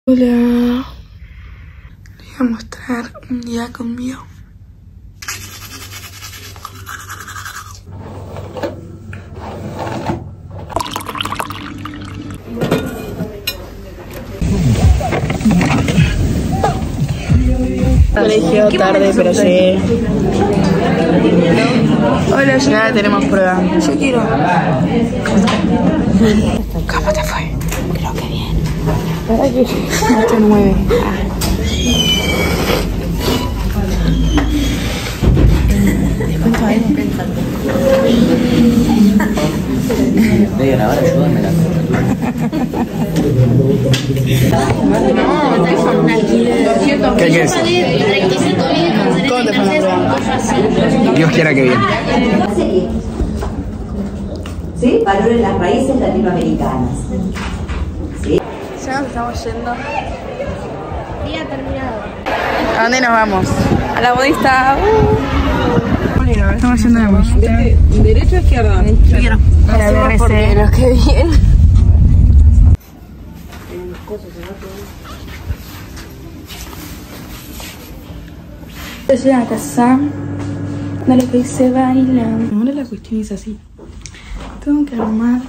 Hola, les voy a mostrar un día conmigo. Colegio tarde, pero llegué. Hola, ya tenemos prueba. Yo quiero. ¿Cómo te fue? Creo que bien. ¿Para qué? 8-9. ¿Cuánto hay? Voy a grabar, ayúdame. ¿Qué hay que decir? ¿Cómo te fue la prueba? Dios quiera que bien. ¿Sí? Valoren las raíces latinoamericanas. ¿Sí? Ya nos estamos yendo. Día terminado. ¿A dónde nos vamos? A la modista. Estamos yendo a la modista. ¿Derecha o izquierda? Izquierda. Para ver porque los que vienen. Estoy a casa. Dale que se baila. Ahora la cuestión es así. Tengo que armar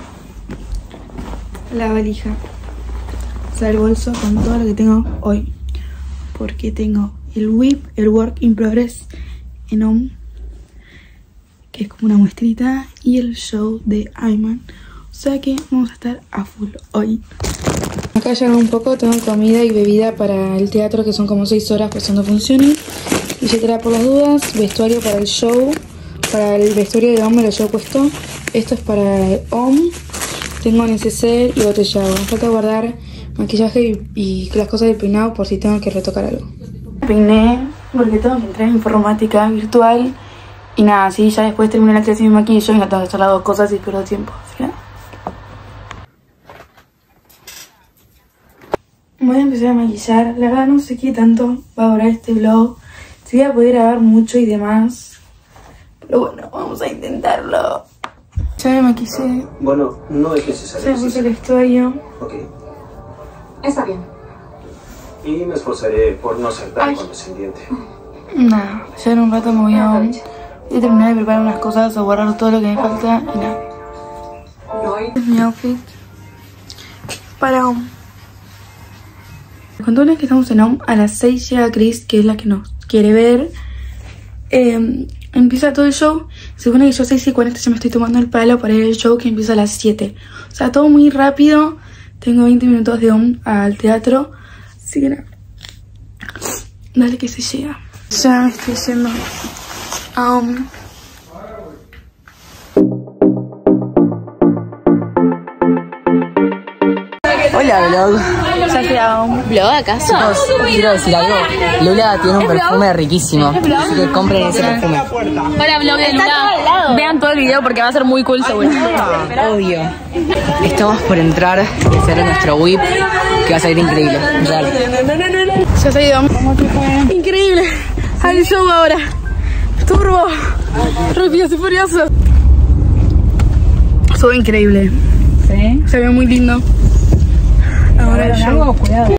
la valija. O sea, el bolso con todo lo que tengo hoy. Porque tengo el whip, el work in progress en OM, que es como una muestrita, y el show de Ayman. O sea que vamos a estar a full hoy. Acá ya un poco, tengo comida y bebida para el teatro, que son como 6 horas pasando funciones. Billetera por las dudas, vestuario para el show. Para el vestuario de OM me lo llevo puesto. Esto es para el OM. Tengo neceser y botella de agua. Falta guardar maquillaje y las cosas del peinado por si tengo que retocar algo. Peiné porque tengo que entrar en informática virtual. Y nada, así ya después termino la clase y me maquillo y no tengo que hacer las dos cosas y pierdo tiempo. Así que nada. Voy a empezar a maquillar. La verdad no sé qué tanto va a durar este vlog. Si voy a poder grabar mucho y demás. Pero bueno, vamos a intentarlo. Ya me maquillé. Bueno, no es necesario. Ya puse el vestuario. Ok. Está bien. Y me esforzaré por no ser tan condescendiente. Nada, ya en un rato me voy a terminar de preparar unas cosas o guardar todo lo que me falta y nada. Este es mi outfit para OM. Contarles que estamos en OM. A las 6 llega Chris, que es la que nos quiere ver. Empieza todo el show. Se supone que yo a 6:40 ya me estoy tomando el palo para ir al show, que empieza a las 7. O sea, todo muy rápido. Tengo 20 minutos de OM al teatro. Así que nada. Dale que se llega. Ya me estoy yendo a OM. Hola, vlog. Ya fui a OM. ¿Vlog acaso? Chicos, quiero decir algo. Lula tiene un perfume riquísimo. Así que compren ese perfume. Hola, vlog de Lula. Vean todo el video porque va a ser muy cool seguro. Obvio. Estamos por entrar y hacer nuestro whip, que va a salir increíble. Real. Ya se ha ido. Increíble. Al show ahora. Turbo. Rápidos y furiosos. Estuvo increíble. ¿Sí? Se ve muy lindo. Ahora el show. Cuidado.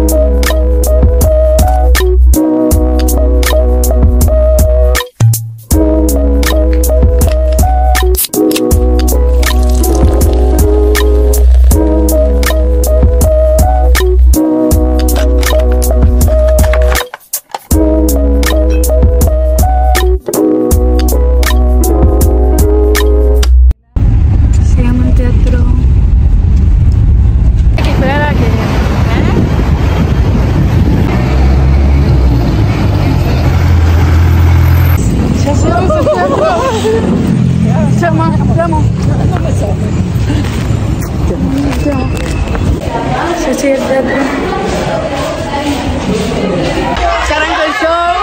Llegando al teatro. Hay que esperar a que... Ya llegamos al teatro. Llamo. Ya llegué al teatro. Ya arrancó el show.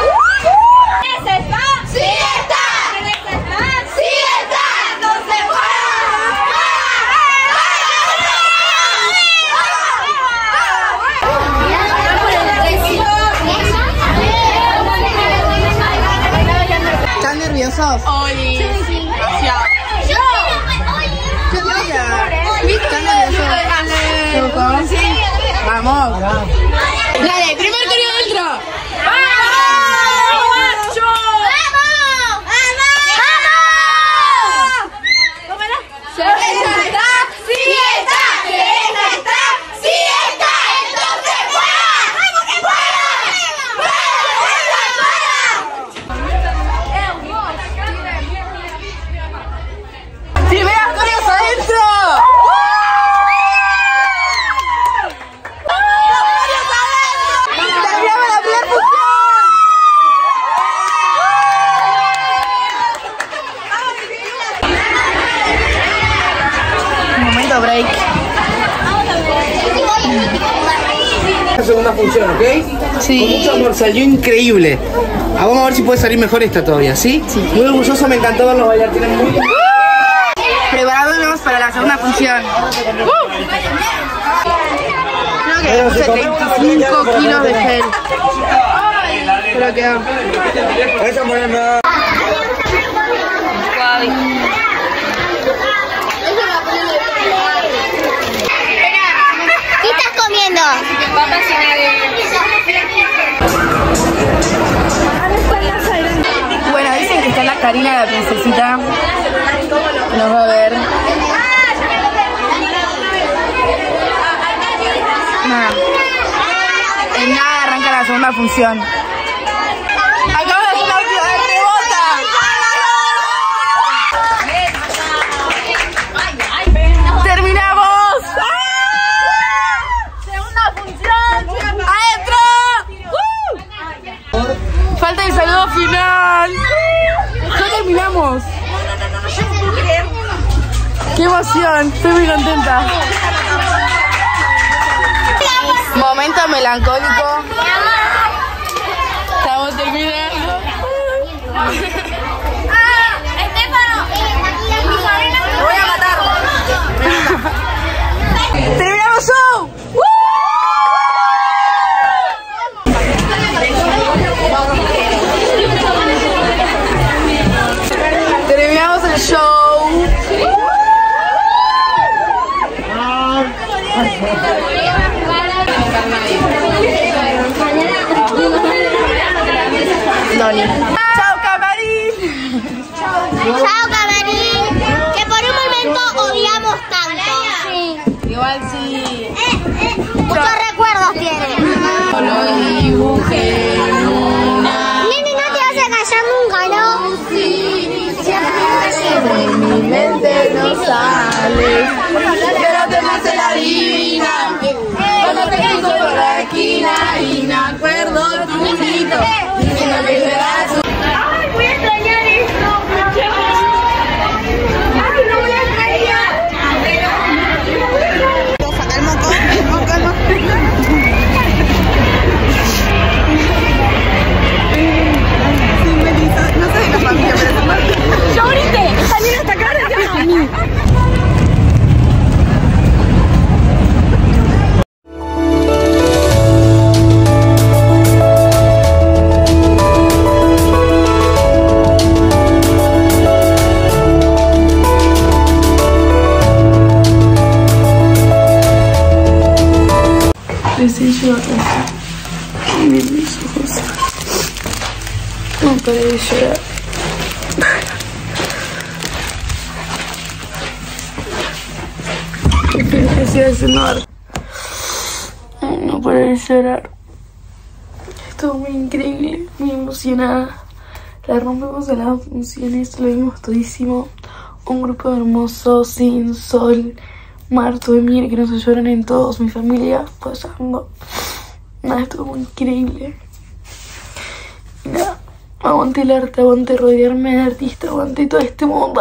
¿Están nerviosos? Oli. ¿Están nerviosos? ¡Vamos! Dale, primer coreómetro. Break. La segunda función, ¿ok? Sí. Con mucho amor, salió increíble. Vamos a ver si puede salir mejor esta todavía, ¿sí? Sí. Muy orgulloso, me encantó ver los bailarines muy bien. Preparándonos para la segunda función. Creo que puse 35 kilos de gel. Pero quedó. ¿Qué estás comiendo? Papas y Bueno, dicen que está la Karina, la princesita. Nos va a ver. Nada. En nada arranca la segunda función. Acabo de hacer una rebota. ¡Terminamos! ¡Segunda función! ¡Adentro! Falta el saludo final. Ya terminamos. ¡Qué emoción! Estoy muy contenta. Momento melancólico. Estamos terminando. Estefano, me voy a matar. ¡Terminamos show! Terminamos el show. Noni. ¡Chao, camarín! Chao, camarín. Que por un momento odiamos tanto. Sí. Igual sí. Muchos recuerdos tiene. Lo dibujé en una... Nene, no te vas a callar nunca, ¿no? De mi mente no sales, pero te me hace la divina. Cuando te cruzo por la esquina y me acuerdo tu grito, diciendo que serás tu... Ay, voy a extrañar esto. Ay, no voy a extrañar. Saca el moco, no. Sin Melissa, no sé de la familia, pero es parte. ¡Yo ahorita! ¡Salí hasta acá! Recién llego a casa y vi mis ojos. No paré de llorar. Empecé a cenar. No paré de llorar. Estuvo muy increíble, muy emocionada. La rompemos en las funciones, lo vimos todísimo. Un grupo hermoso, sin sol, mar, todo de miel, que nos ayudaron en todos, mi familia pasando. Nada, estuvo muy increíble. Y nada, aguanté el arte, aguanté rodearme de artistas, aguanté todo este mundo.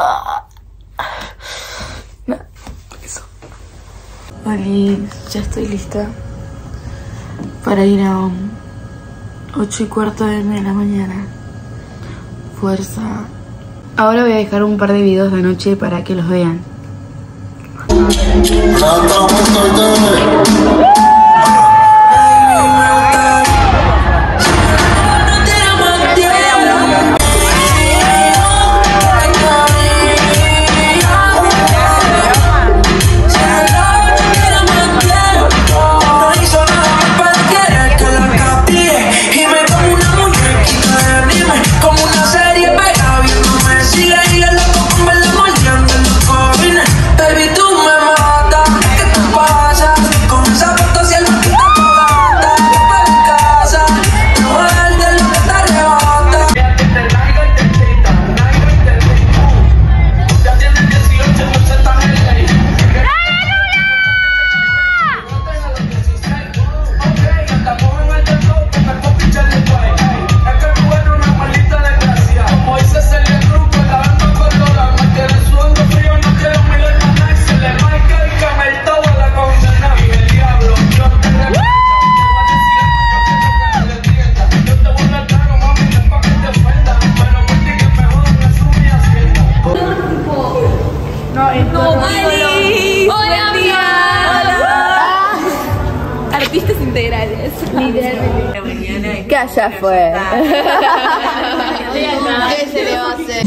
Nada, eso. Vale, ya estoy lista para ir a 8:15 de la mañana. Fuerza. Ahora voy a dejar un par de videos de anoche para que los vean. Hizo Literalmente. Que allá fue. ¿Qué se le va a hacer?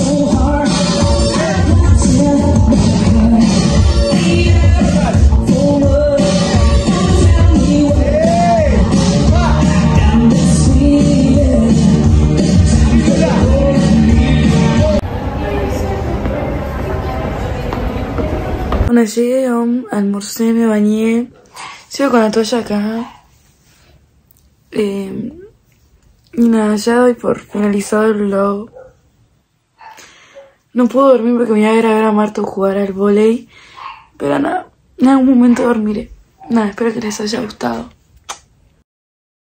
Bueno, llegué, almorcé, me bañé. Sigo con la toalla acá. Y nada, ya doy por finalizado el vlog. No puedo dormir porque me voy a ver a Marto jugar al vóley. Pero nada, en algún momento dormiré. Nada, espero que les haya gustado.